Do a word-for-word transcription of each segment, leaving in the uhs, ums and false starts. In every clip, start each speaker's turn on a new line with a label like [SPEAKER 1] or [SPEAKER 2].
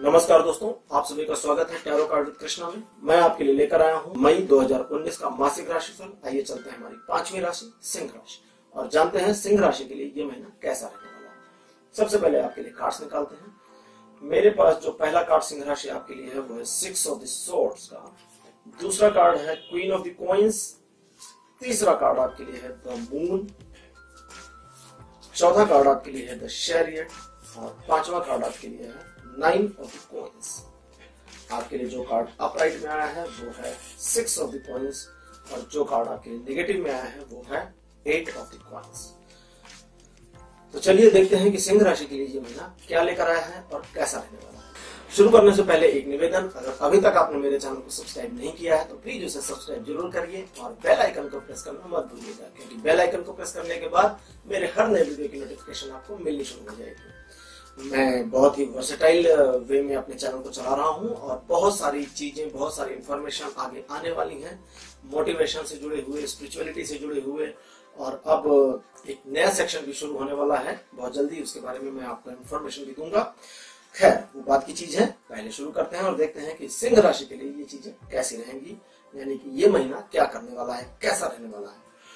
[SPEAKER 1] नमस्कार दोस्तों, आप सभी का स्वागत है टैरो कार्ड विद कृष्णा में। मैं आपके लिए लेकर आया हूं मई दो हज़ार उन्नीस का मासिक राशिफल। आइए चलते हैं हमारी पांचवी राशि सिंह राशि और जानते हैं सिंह राशि के लिए ये महीना कैसा रहने वाला है। सबसे पहले आपके लिए कार्ड्स निकालते हैं। मेरे पास जो पहला कार्ड सिंह राशि आपके लिए है वो है सिक्स ऑफ द स्वॉर्ड्स का। दूसरा कार्ड है क्वीन ऑफ द कॉइंस। तीसरा कार्ड आपके लिए है द मून। चौथा कार्ड आपके लिए है द चैरियट और पांचवा कार्ड आपके लिए है नाइन ऑफ द कॉइंस। आपके लिए जो कार्ड अपराइट में आया है वो है सिक्स ऑफ द कॉइंस और जो कार्ड आपके लिए नेगेटिव में आया है वो है एट ऑफ द कॉइंस। तो चलिए देखते हैं कि सिंह राशि के लिए ये महीना क्या लेकर आया है और कैसा रहने वाला है। शुरू करने से पहले एक निवेदन, अगर अभी तक आपने मेरे चैनल को सब्सक्राइब नहीं किया है तो प्लीज उसे सब्सक्राइब जरूर करिए और बेल आइकन को प्रेस करना मत भूलिएगा, क्योंकि बेल आइकन को प्रेस करने के बाद मेरे हर नए वीडियो की नोटिफिकेशन आपको मिलनी शुरू हो जाएगी। मैं बहुत ही वर्सेटाइल वे में अपने चैनल को चला रहा हूं और बहुत सारी चीजें, बहुत सारी इंफॉर्मेशन आगे आने वाली हैं, मोटिवेशन से जुड़े हुए, स्पिरिचुअलिटी से जुड़े हुए, और अब एक नया सेक्शन भी शुरू होने वाला है बहुत जल्दी। उसके बारे में मैं आपको इंफॉर्मेशन भी दूंगा। खैर, वो बात की चीज है। पहले शुरू करते हैं और देखते हैं कि सिंह राशि के लिए ये चीजें कैसी रहेंगी, यानी कि ये महीना क्या करने वाला है, कैसा रहने वाला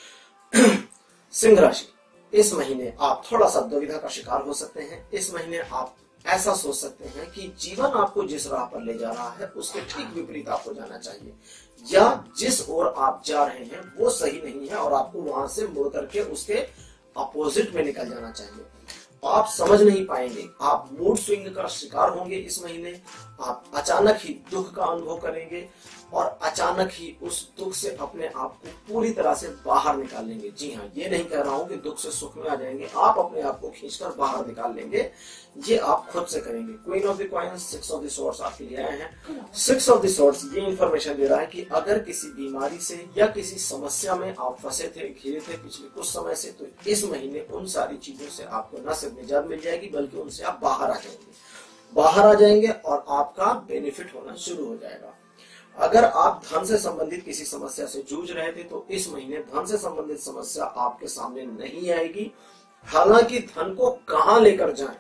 [SPEAKER 1] है। सिंह राशि, इस महीने आप थोड़ा सा दुविधा का शिकार हो सकते हैं। इस महीने आप ऐसा सोच सकते हैं कि जीवन आपको जिस राह पर ले जा रहा है उसके ठीक विपरीत आपको जाना चाहिए, या जिस ओर आप जा रहे हैं वो सही नहीं है और आपको वहां से मुड़ करके उसके अपोजिट में निकल जाना चाहिए। आप समझ नहीं पाएंगे, आप मूड स्विंग का शिकार होंगे इस महीने। आप अचानक ही दुख का अनुभव करेंगे और अचानक ही उस दुख से अपने आप को पूरी तरह से बाहर निकाल लेंगे। जी हाँ, ये नहीं कह रहा हूं कि दुख से सुख में आ जाएंगे, आप अपने आप को खींचकर बाहर निकाल लेंगे। ये आप खुद से करेंगे। Queen of the coins, six of the swords आपके लिए आए हैं। सिक्स ऑफ द स्वॉर्ड्स ये इंफॉर्मेशन दे रहा है कि अगर किसी बीमारी से या किसी समस्या में आप फंसे थे, घिरे थे पिछले कुछ समय से, तो इस महीने उन सारी चीजों से आपको न सिर्फ निजात मिल जाएगी बल्कि उनसे आप बाहर आ जाएंगे बाहर आ जाएंगे और आपका बेनिफिट होना शुरू हो जाएगा। अगर आप धन से संबंधित किसी समस्या से जूझ रहे थे तो इस महीने धन से संबंधित समस्या आपके सामने नहीं आएगी। हालांकि धन को कहां लेकर जाएं,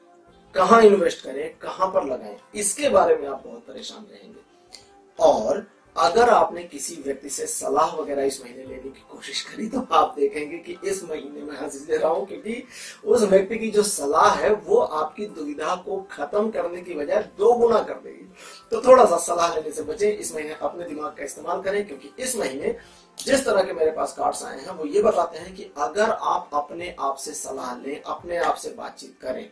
[SPEAKER 1] कहां इन्वेस्ट करें, कहां पर लगाएं, इसके बारे में आप बहुत परेशान रहेंगे। और अगर आपने किसी व्यक्ति से सलाह वगैरह इस महीने लेने की कोशिश करी तो आप देखेंगे कि इस महीने में हंसी ले रहा हूं, क्योंकि उस व्यक्ति की जो सलाह है वो आपकी दुविधा को खत्म करने की बजाय दो गुना कर देगी। तो थोड़ा सा सलाह लेने से बचें। इस महीने अपने दिमाग का इस्तेमाल करें, क्योंकि इस महीने जिस तरह के मेरे पास कार्ड्स आए हैं वो ये बताते हैं कि अगर आप अपने आप से सलाह लें, अपने आप से बातचीत करें,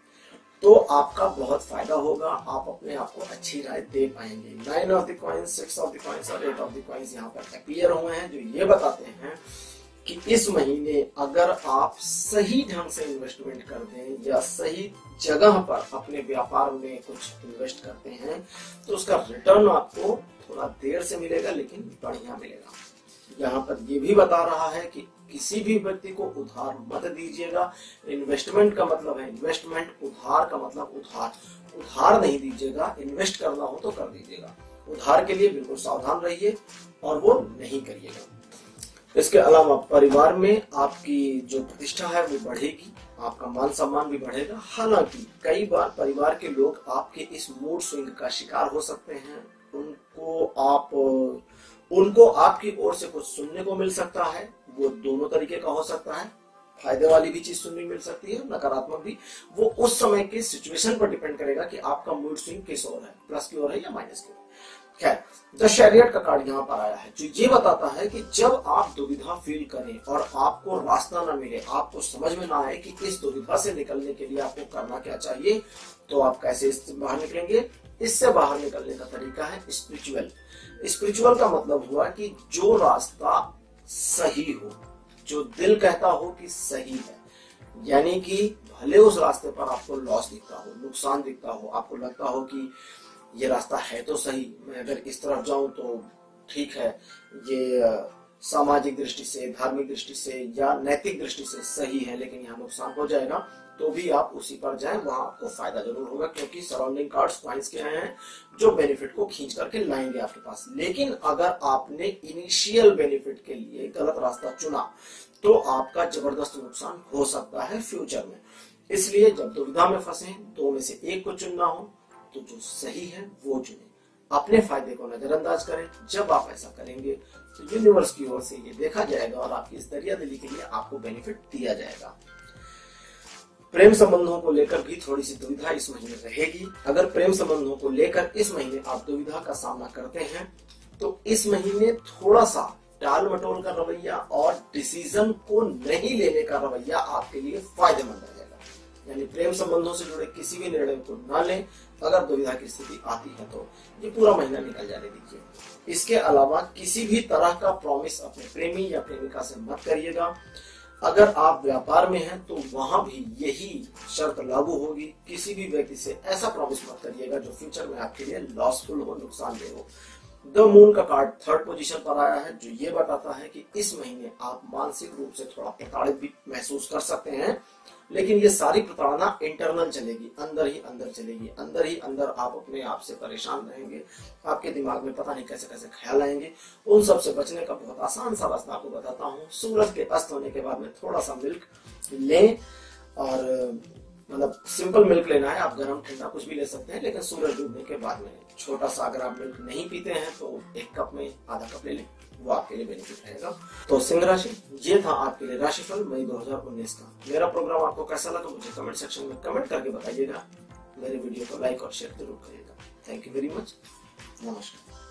[SPEAKER 1] तो आपका बहुत फायदा होगा। आप अपने आप को अच्छी राय दे पाएंगे। Nine of the coins, six of the coins और एट ऑफ द कॉइंस यहाँ पर अपीयर हुए हैं, जो ये बताते हैं कि इस महीने अगर आप सही ढंग से इन्वेस्टमेंट कर दें या सही जगह पर अपने व्यापार में कुछ इन्वेस्ट करते हैं तो उसका रिटर्न आपको थोड़ा देर से मिलेगा, लेकिन बढ़िया मिलेगा। यहाँ पर ये भी बता रहा है कि किसी भी व्यक्ति को उधार मत दीजिएगा। इन्वेस्टमेंट का मतलब है इन्वेस्टमेंट, उधार का मतलब उधार। उधार नहीं दीजिएगा, इन्वेस्ट करना हो तो कर दीजिएगा। उधार के लिए बिल्कुल सावधान रहिए और वो नहीं करिएगा। इसके अलावा परिवार में आपकी जो प्रतिष्ठा है वो बढ़ेगी, आपका मान सम्मान भी बढ़ेगा। हालांकि कई बार परिवार के लोग आपके इस मूड स्विंग का शिकार हो सकते हैं। उनको आप उनको आपकी ओर से कुछ सुनने को मिल सकता है। वो दोनों तरीके का हो सकता है। फायदे वाली भी चीज सुनने मिल सकती है, नकारात्मक भी। वो उस समय के सिचुएशन पर डिपेंड करेगा कि आपका मूड स्विंग किस ओर है, प्लस की ओर है या माइनस की ओर। खैर, द चैरियट का कार्ड यहाँ पर आया है, जो ये बताता है कि जब आप दुविधा फील करें और आपको रास्ता न मिले, आपको समझ में ना आए कि इस दुविधा से निकलने के लिए आपको करना क्या चाहिए, तो आप कैसे इससे बाहर निकलेंगे। इससे बाहर निकलने का तरीका है स्पिरिचुअल। स्पिरिचुअल का मतलब हुआ कि जो रास्ता सही हो, जो दिल कहता हो कि सही है, यानी कि भले उस रास्ते पर आपको लॉस दिखता हो, नुकसान दिखता हो, आपको लगता हो कि ये रास्ता है तो सही, मैं अगर इस तरफ जाऊं तो ठीक है, ये सामाजिक दृष्टि से, धार्मिक दृष्टि से या नैतिक दृष्टि से सही है, लेकिन यहाँ नुकसान हो जाएगा, तो भी आप उसी पर जाएं, वहां आपको फायदा जरूर होगा, क्योंकि सराउंडिंग कार्ड्स कॉइंस के आए हैं जो बेनिफिट को खींच करके लाएंगे आपके पास। लेकिन अगर आपने इनिशियल बेनिफिट के लिए गलत रास्ता चुना तो आपका जबरदस्त नुकसान हो सकता है फ्यूचर में। इसलिए जब दुविधा में फंसे, दो में से एक को चुनना हो तो जो सही है वो चुने, अपने फायदे को नजरअंदाज करें। जब आप ऐसा करेंगे तो यूनिवर्स की ओर से ये देखा जाएगा और आपकी इस दरिया दिली के लिए आपको बेनिफिट दिया जाएगा। प्रेम संबंधों को लेकर भी थोड़ी सी दुविधा इस महीने रहेगी। अगर प्रेम संबंधों को लेकर इस महीने आप दुविधा का सामना करते हैं तो इस महीने थोड़ा सा टाल मटोल का रवैया और डिसीजन को नहीं लेने का रवैया आपके लिए फायदेमंद रहेगा। यानी प्रेम संबंधों से जुड़े किसी भी निर्णय को न लें। अगर दुविधा की स्थिति आती है तो ये पूरा महीना निकल जाने दीजिए। इसके अलावा किसी भी तरह का प्रॉमिस अपने प्रेमी या प्रेमिका से मत करिएगा। अगर आप व्यापार में हैं तो वहां भी यही शर्त लागू होगी। किसी भी व्यक्ति से ऐसा प्रॉमिस मत करिएगा जो फ्यूचर में आपके लिए लॉसफुल हो, नुकसानदेह हो। द मून का कार्ड थर्ड पोजीशन पर आया है, जो ये बताता है कि इस महीने आप मानसिक रूप से थोड़ा प्रताड़ित भी महसूस कर सकते हैं, लेकिन ये सारी प्रताड़ना इंटरनल चलेगी, अंदर ही अंदर चलेगी। अंदर ही अंदर आप अपने आप से परेशान रहेंगे। आपके दिमाग में पता नहीं कैसे कैसे ख्याल आएंगे। उन सब से बचने का बहुत आसान सा रास्ता आपको बताता हूँ। सूरज के अस्त होने के बाद में थोड़ा सा मिल्क लें, और मतलब सिंपल मिल्क लेना है। आप गर्म ठंडा कुछ भी ले सकते हैं, लेकिन सूरज डूबने के बाद में छोटा सा, अगर आप मिल्क नहीं पीते हैं तो एक कप में आधा कप ले लें, वो आपके लिए बेनिफिट रहेगा। तो सिंह राशि, ये था आपके लिए राशिफल मई दो हज़ार उन्नीस का। मेरा प्रोग्राम आपको कैसा लगा मुझे कमेंट सेक्शन में कमेंट करके बताइएगा। मेरे वीडियो को लाइक और शेयर जरूर करिएगा। Thank you very much. नमस्कार।